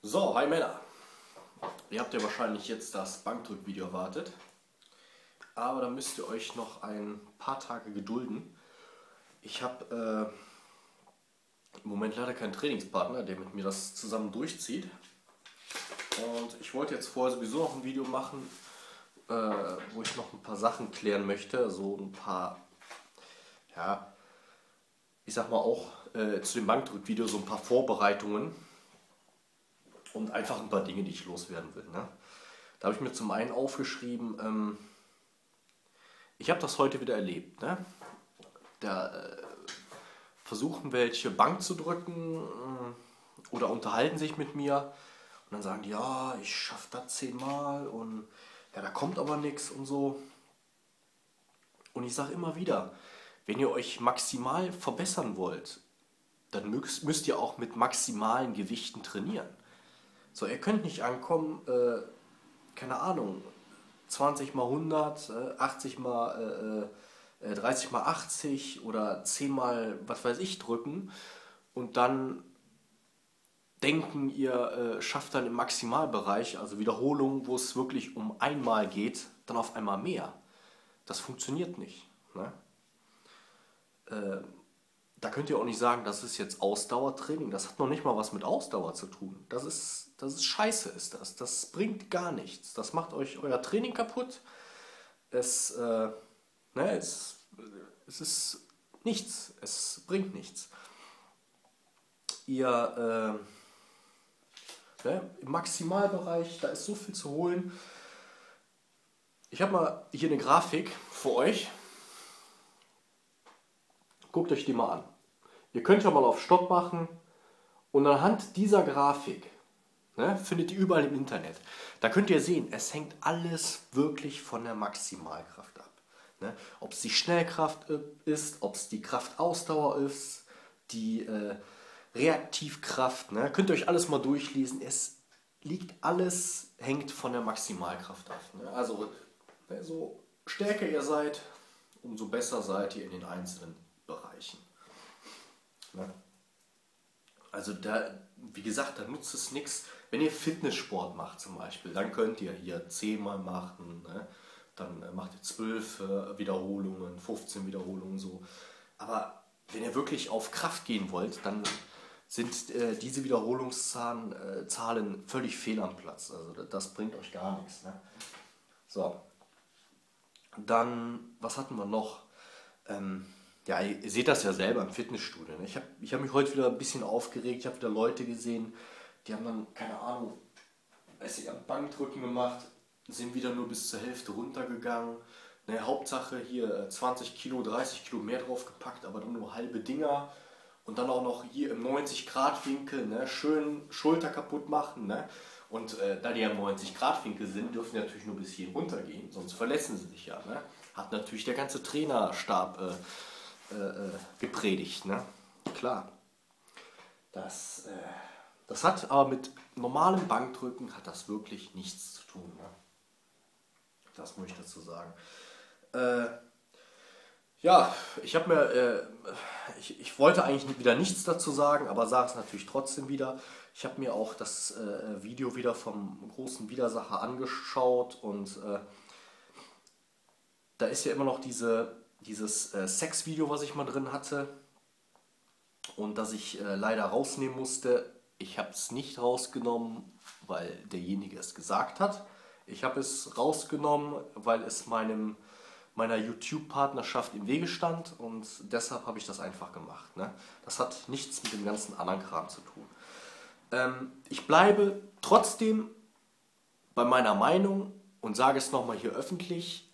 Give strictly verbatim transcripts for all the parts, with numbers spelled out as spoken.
So, hi Männer. Ihr habt ja wahrscheinlich jetzt das Bankdrückvideo erwartet, aber da müsst ihr euch noch ein paar Tage gedulden. Ich habe äh, im Moment leider keinen Trainingspartner, der mit mir das zusammen durchzieht. Und ich wollte jetzt vorher sowieso noch ein Video machen, äh, wo ich noch ein paar Sachen klären möchte, so ein paar, ja, ich sag mal auch äh, zu dem Bankdrückvideo so ein paar Vorbereitungen. Und einfach ein paar Dinge, die ich loswerden will. Ne? Da habe ich mir zum einen aufgeschrieben, ähm, ich habe das heute wieder erlebt. Ne? Da äh, versuchen welche Bank zu drücken äh, oder unterhalten sich mit mir und dann sagen die, ja, ich schaffe das zehnmal und ja, da kommt aber nichts und so. Und ich sage immer wieder, wenn ihr euch maximal verbessern wollt, dann müsst, müsst ihr auch mit maximalen Gewichten trainieren. So, ihr könnt nicht ankommen, äh, keine Ahnung, zwanzig mal hundert, äh, achtzig mal äh, dreißig mal achtzig oder zehn mal was weiß ich drücken und dann denken, ihr äh, schafft dann im Maximalbereich, also Wiederholungen, wo es wirklich um einmal geht, dann auf einmal mehr. Das funktioniert nicht. Ne? Äh, Da könnt ihr auch nicht sagen, das ist jetzt Ausdauertraining. Das hat noch nicht mal was mit Ausdauer zu tun. Das ist, das ist Scheiße, ist das. Das bringt gar nichts. Das macht euch euer Training kaputt. Es, äh, ne, es, es ist nichts. Es bringt nichts. Ihr, äh, ne, im Maximalbereich, da ist so viel zu holen. Ich habe mal hier eine Grafik für euch. Guckt euch die mal an. Ihr könnt ja mal auf Stopp machen und anhand dieser Grafik, ne, findet ihr überall im Internet. Da könnt ihr sehen, es hängt alles wirklich von der Maximalkraft ab. Ne? Ob es die Schnellkraft ist, ob es die Kraftausdauer ist, die äh, Reaktivkraft. Ne? Könnt ihr euch alles mal durchlesen. Es liegt alles, hängt von der Maximalkraft ab. Ne? Also, ne, so stärker ihr seid, umso besser seid ihr in den einzelnen Bereichen. Ne? Also da, wie gesagt, da nutzt es nichts. Wenn ihr Fitnesssport macht zum Beispiel, dann könnt ihr hier zehn mal machen, ne? Dann macht ihr zwölf äh, Wiederholungen, fünfzehn Wiederholungen so. Aber wenn ihr wirklich auf Kraft gehen wollt, dann sind äh, diese Wiederholungszahlen äh, Zahlen völlig fehl am Platz. Also das, das bringt euch gar nichts. Ne? So, dann, was hatten wir noch? Ähm, Ja, ihr seht das ja selber im Fitnessstudio. Ne? Ich habe ich hab mich heute wieder ein bisschen aufgeregt. Ich habe wieder Leute gesehen, die haben dann, keine Ahnung, weiß ich, am Bankdrücken gemacht, sind wieder nur bis zur Hälfte runtergegangen. Ne, Hauptsache hier zwanzig Kilo, dreißig Kilo mehr draufgepackt, aber dann nur halbe Dinger. Und dann auch noch hier im neunzig Grad Winkel, ne, schön Schulter kaputt machen. Ne? Und äh, da die ja im neunzig Grad Winkel sind, dürfen die natürlich nur bis hier runtergehen, sonst verletzen sie sich ja. Ne? Hat natürlich der ganze Trainerstab äh, Äh, gepredigt, ne? Klar. Das, äh, das hat aber mit normalem Bankdrücken hat das wirklich nichts zu tun. Ne? Das muss ich dazu sagen. Äh, ja, ich habe mir, äh, ich, ich wollte eigentlich wieder nichts dazu sagen, aber sage es natürlich trotzdem wieder. Ich habe mir auch das äh, Video wieder vom großen Widersacher angeschaut und äh, da ist ja immer noch diese dieses äh, Sexvideo, was ich mal drin hatte und das ich äh, leider rausnehmen musste. Ich habe es nicht rausgenommen, weil derjenige es gesagt hat. Ich habe es rausgenommen, weil es meinem, meiner YouTube-Partnerschaft im Wege stand und deshalb habe ich das einfach gemacht. Ne? Das hat nichts mit dem ganzen anderen Kram zu tun. Ähm, ich bleibe trotzdem bei meiner Meinung und sage es nochmal hier öffentlich.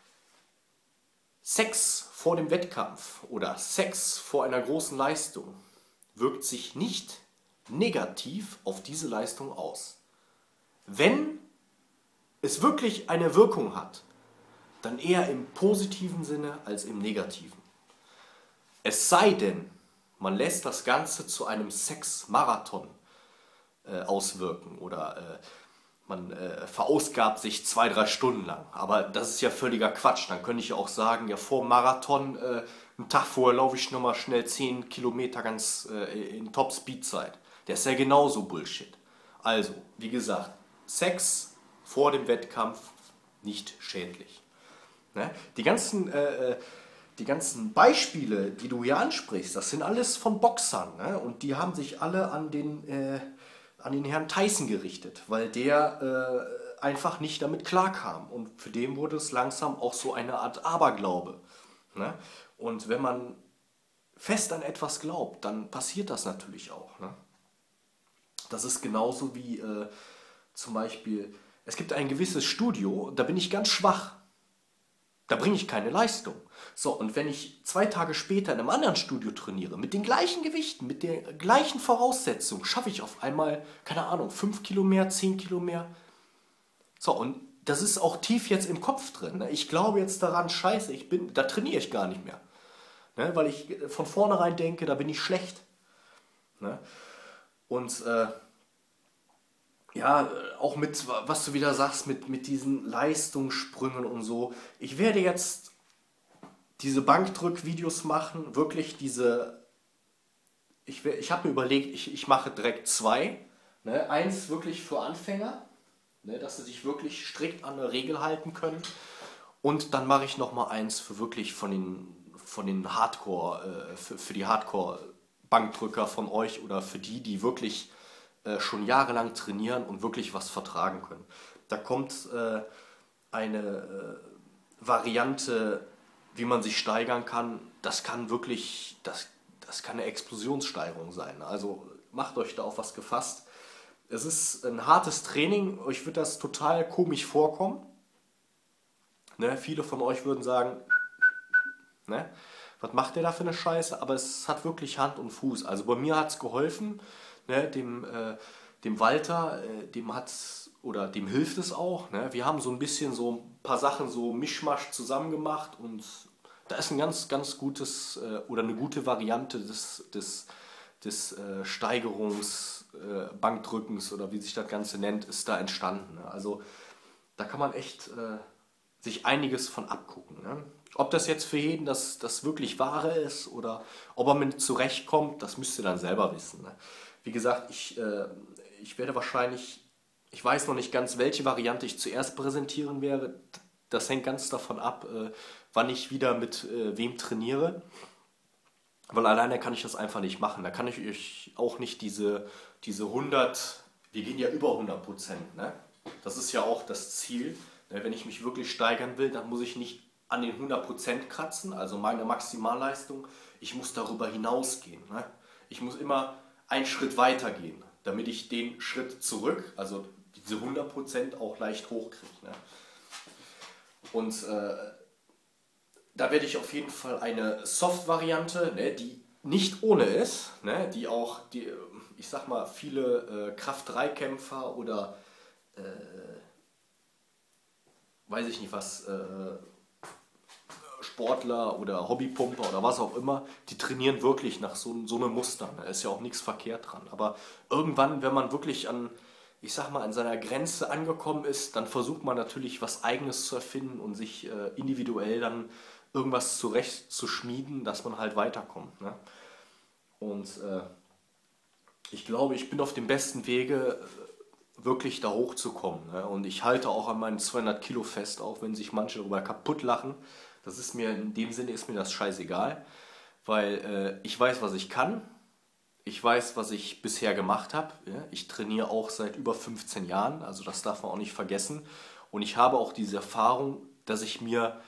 Sex vor dem Wettkampf oder Sex vor einer großen Leistung wirkt sich nicht negativ auf diese Leistung aus. Wenn es wirklich eine Wirkung hat, dann eher im positiven Sinne als im negativen. Es sei denn, man lässt das Ganze zu einem Sexmarathon äh, auswirken oder äh, man äh, verausgabt sich zwei, drei Stunden lang. Aber das ist ja völliger Quatsch. Dann könnte ich ja auch sagen, ja vor dem Marathon, äh, einen Tag vorher laufe ich nochmal schnell zehn Kilometer ganz äh, in Top-Speed-Zeit. Der ist ja genauso Bullshit. Also, wie gesagt, Sex vor dem Wettkampf nicht schädlich. Ne? Die ganzen, äh, die ganzen Beispiele, die du hier ansprichst, das sind alles von Boxern. Ne? Und die haben sich alle an den, äh, an den Herrn Tyson gerichtet, weil der äh, einfach nicht damit klarkam. Und für den wurde es langsam auch so eine Art Aberglaube. Ne? Und wenn man fest an etwas glaubt, dann passiert das natürlich auch. Ne? Das ist genauso wie äh, zum Beispiel, es gibt ein gewisses Studio, da bin ich ganz schwach. Da bringe ich keine Leistung. So, und wenn ich zwei Tage später in einem anderen Studio trainiere, mit den gleichen Gewichten, mit der gleichen Voraussetzung, schaffe ich auf einmal, keine Ahnung, fünf Kilo mehr, zehn Kilo mehr. So, und das ist auch tief jetzt im Kopf drin. Ne? Ich glaube jetzt daran, scheiße, ich bin, da trainiere ich gar nicht mehr. Ne? Weil ich von vornherein denke, da bin ich schlecht. Ne? Und äh, ja, auch mit, was du wieder sagst, mit, mit diesen Leistungssprüngen und so. Ich werde jetzt diese Bankdrückvideos machen, wirklich diese, ich, ich habe mir überlegt, ich, ich mache direkt zwei. Ne? Eins wirklich für Anfänger, ne? Dass sie sich wirklich strikt an eine Regel halten können. Und dann mache ich nochmal eins für wirklich von den, von den Hardcore, äh, für, für die Hardcore-Bankdrücker von euch oder für die, die wirklich schon jahrelang trainieren und wirklich was vertragen können. Da kommt äh, eine äh, Variante, wie man sich steigern kann. Das kann wirklich, das, das kann eine Explosionssteigerung sein. Also macht euch da auf was gefasst. Es ist ein hartes Training. Euch wird das total komisch vorkommen. Ne? Viele von euch würden sagen, ne? Was macht der da für eine Scheiße? Aber es hat wirklich Hand und Fuß. Also bei mir hat es geholfen. Ne, dem, äh, dem Walter, äh, dem hat's oder dem hilft es auch. Ne? Wir haben so ein bisschen so ein paar Sachen so Mischmasch zusammen gemacht und da ist ein ganz, ganz gutes äh, oder eine gute Variante des, des, des äh, Steigerungs, äh, Bankdrückens oder wie sich das Ganze nennt, ist da entstanden. Ne? Also da kann man echt äh, sich einiges von abgucken. Ne? Ob das jetzt für jeden das, das wirklich Wahre ist oder ob er mit zurechtkommt, das müsst ihr dann selber wissen. Ne? Wie gesagt, ich, äh, ich werde wahrscheinlich, ich weiß noch nicht ganz, welche Variante ich zuerst präsentieren werde. Das hängt ganz davon ab, äh, wann ich wieder mit äh, wem trainiere. Weil alleine kann ich das einfach nicht machen. Da kann ich euch auch nicht diese, diese hundert, wir gehen ja über hundert Prozent. Ne? Das ist ja auch das Ziel. Ne? Wenn ich mich wirklich steigern will, dann muss ich nicht an den hundert Prozent kratzen, also meine Maximalleistung. Ich muss darüber hinausgehen. Ne? Ich muss immer einen Schritt weiter gehen, damit ich den Schritt zurück, also diese hundert Prozent auch leicht hochkriege. Ne? Und äh, da werde ich auf jeden Fall eine Soft-Variante, ne, die nicht ohne ist, ne, die auch, die, ich sag mal, viele äh, Kraft drei Kämpfer oder äh, weiß ich nicht was, äh, Sportler oder Hobbypumper oder was auch immer, die trainieren wirklich nach so, so einem Muster. Da ist ja auch nichts verkehrt dran. Aber irgendwann, wenn man wirklich an, ich sag mal, an seiner Grenze angekommen ist, dann versucht man natürlich was Eigenes zu erfinden und sich äh, individuell dann irgendwas zurecht zu schmieden, dass man halt weiterkommt. Ne? Und äh, ich glaube, ich bin auf dem besten Wege, wirklich da hochzukommen. Ne? Und ich halte auch an meinen zweihundert Kilo fest, auch wenn sich manche darüber kaputt lachen. Das ist mir, in dem Sinne ist mir das scheißegal, weil äh, ich weiß, was ich kann. Ich weiß, was ich bisher gemacht habe. Ja? Ich trainiere auch seit über fünfzehn Jahren, also das darf man auch nicht vergessen. Und ich habe auch diese Erfahrung, dass ich mir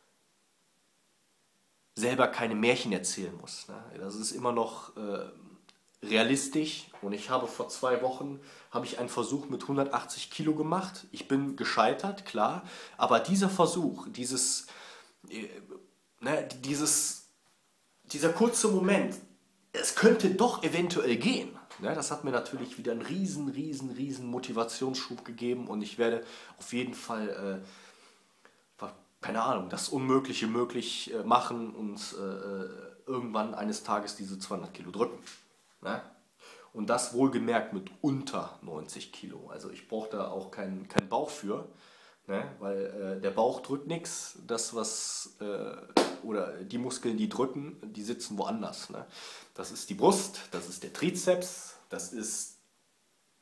selber keine Märchen erzählen muss. Ne? Das ist immer noch äh, realistisch. Und ich habe vor zwei Wochen habe ich einen Versuch mit hundertachtzig Kilo gemacht. Ich bin gescheitert, klar. Aber dieser Versuch, dieses Ne, dieses, dieser kurze Moment, es könnte doch eventuell gehen. Ne, das hat mir natürlich wieder einen riesen, riesen, riesen Motivationsschub gegeben und ich werde auf jeden Fall, äh, keine Ahnung, das Unmögliche möglich äh, machen und äh, irgendwann eines Tages diese zweihundert Kilo drücken. Ne? Und das wohlgemerkt mit unter neunzig Kilo. Also ich brauche da auch keinen kein Bauch für. Ne? Weil äh, der Bauch drückt nichts, das was äh, oder die Muskeln, die drücken, die sitzen woanders. Ne? Das ist die Brust, das ist der Trizeps, das ist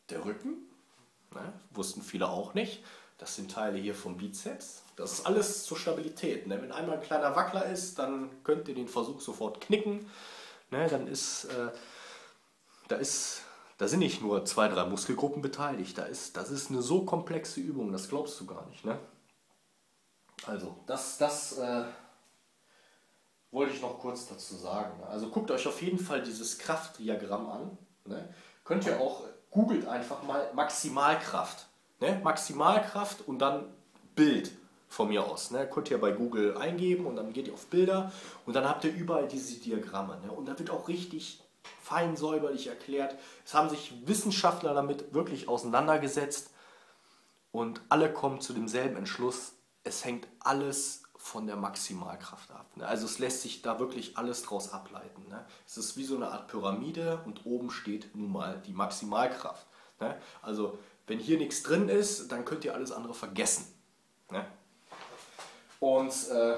der Rücken, ne? Wussten viele auch nicht. Das sind Teile hier vom Bizeps. Das ist alles zur Stabilität. Ne? Wenn einmal ein kleiner Wackler ist, dann könnt ihr den Versuch sofort knicken. Ne? Dann ist, äh, da ist, da sind nicht nur zwei, drei Muskelgruppen beteiligt. Da ist, das ist eine so komplexe Übung, das glaubst du gar nicht. Ne? Also, das, das äh, wollte ich noch kurz dazu sagen. Also guckt euch auf jeden Fall dieses Kraftdiagramm an. Ne? Könnt ihr auch, googelt einfach mal Maximalkraft. Ne? Maximalkraft und dann Bild von mir aus. Ne? Könnt ihr bei Google eingeben und dann geht ihr auf Bilder und dann habt ihr überall diese Diagramme. Ne? Und da wird auch richtig fein säuberlich erklärt. Es haben sich Wissenschaftler damit wirklich auseinandergesetzt und alle kommen zu demselben Entschluss. Es hängt alles von der Maximalkraft ab. Ne? Also es lässt sich da wirklich alles draus ableiten. Ne? Es ist wie so eine Art Pyramide und oben steht nun mal die Maximalkraft. Ne? Also wenn hier nichts drin ist, dann könnt ihr alles andere vergessen. Ne? Und äh,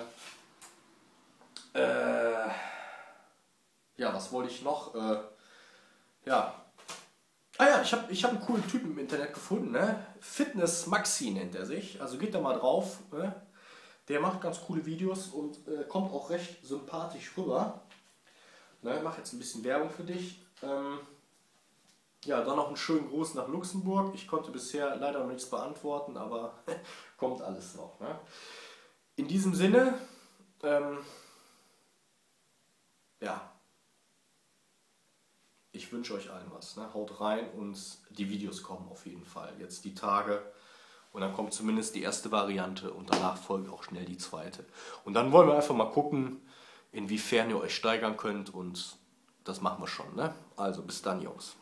äh, ja, was wollte ich noch? Äh, ja, ah ja, ich habe ich hab einen coolen Typen im Internet gefunden. Ne? Fitness Maxi nennt er sich. Also geht da mal drauf. Ne? Der macht ganz coole Videos und äh, kommt auch recht sympathisch rüber. Ne? Ich mache jetzt ein bisschen Werbung für dich. Ähm, Ja, dann noch einen schönen Gruß nach Luxemburg. Ich konnte bisher leider noch nichts beantworten, aber kommt alles noch. Ne? In diesem Sinne, ähm, ja, ich wünsche euch allen was. Ne? Haut rein und die Videos kommen auf jeden Fall. Jetzt die Tage und dann kommt zumindest die erste Variante und danach folgt auch schnell die zweite. Und dann wollen wir einfach mal gucken, inwiefern ihr euch steigern könnt und das machen wir schon. Ne? Also bis dann, Jungs.